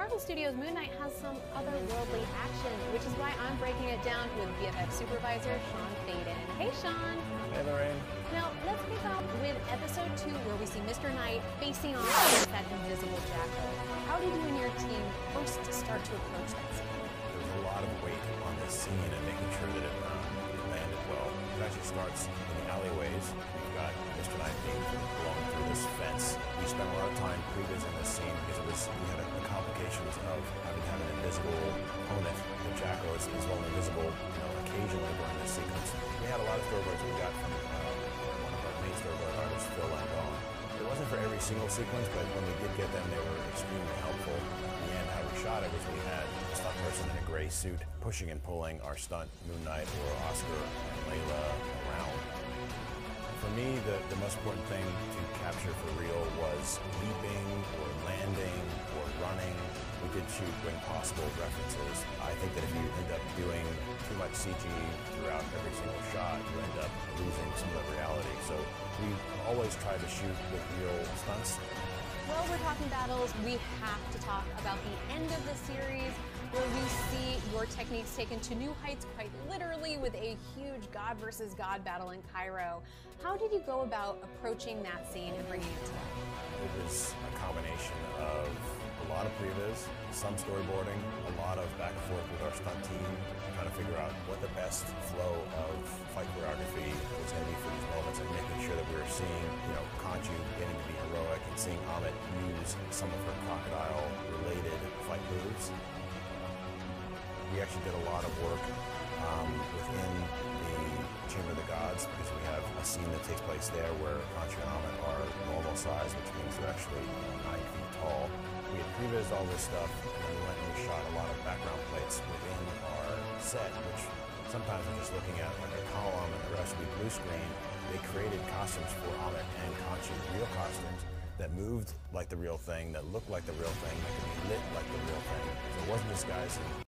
Marvel Studios' Moon Knight has some otherworldly action, which is why I'm breaking it down with VFX supervisor Sean Faden. Hey, Sean. Hey, Lorraine. Now, let's kick off with episode 2, where we see Mr. Knight facing off against that invisible Jackal. How did you and your team first start to approach that scene? There's a lot of weight on this scene and making sure that it landed well. It actually starts in the alleyways. We've got Mr. Knight being blown through this fence. We spent a lot of time prevising this scene because we had the complications of having to have an invisible opponent. The Jackal is only invisible, occasionally during this sequence. We had a lot of storyboards we got from one of our main storyboard artists, Phil Langone. It wasn't for every single sequence, but when we did get them, they were extremely helpful. In the end, how we shot it was we had a stunt person in a gray suit pushing and pulling our stunt Moon Knight or Oscar and Layla around. For me, the most important thing to capture for real was leaping or landing or running. We did shoot when possible references. I think that if you end up doing too much CG throughout every single shot, you end up losing some of the reality. So we always try to shoot with real stunts. Well, we're talking battles. We have to talk about the end of the series, where we see your techniques taken to new heights, quite literally, with a huge God versus God battle in Cairo. How did you go about approaching that scene and bringing it to life? It was a combination of a lot of previs, some storyboarding, a lot of back and forth with our stunt team, trying to figure out what the best flow of fight choreography was going to be for these moments, and making sure that we were seeing, Khonshu getting to be heroic and seeing Ammit use some of her crocodile-related fight moves. We actually did a lot of work within the Chamber of the Gods, because we have a scene that takes place there where Khonshu and Ammit are normal size, which means they're actually 9 feet tall. We had prevised all this stuff, and then we went and we shot a lot of background plates within our set, which sometimes we're just looking at like a column and the rest would be blue screen. They created costumes for Ammit and Khonshu, real costumes that moved like the real thing, that looked like the real thing, that could be lit like the real thing. So it wasn't just guys in